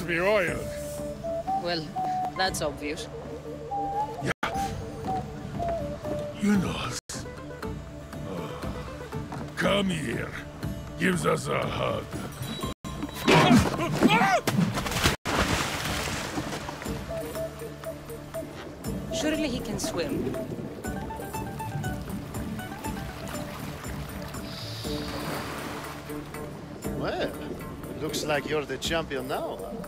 to be oiled. Well, that's obvious. You know. Come here. Gives us a hug. Surely he can swim. Well, it looks like you're the champion now, huh?